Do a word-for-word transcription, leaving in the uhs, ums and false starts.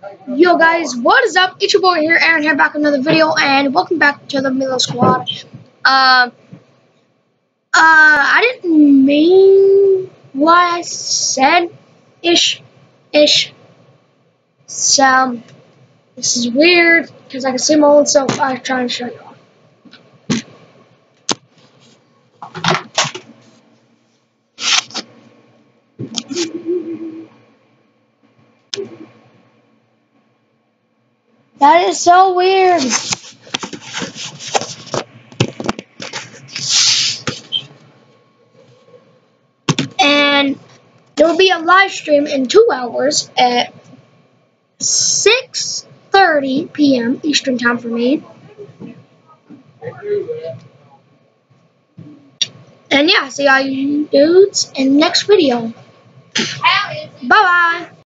Yo guys, what is up? It's your boy here, Aaron here, back with another video, and welcome back to the Milo Squad. Um, uh, I didn't mean what I said, ish, ish. So, this is weird, because I can see my own self. I'm trying to show you all. That is so weird. And there will be a live stream in two hours at six thirty p m Eastern Time for me. And yeah, see all you dudes in the next video. Bye bye.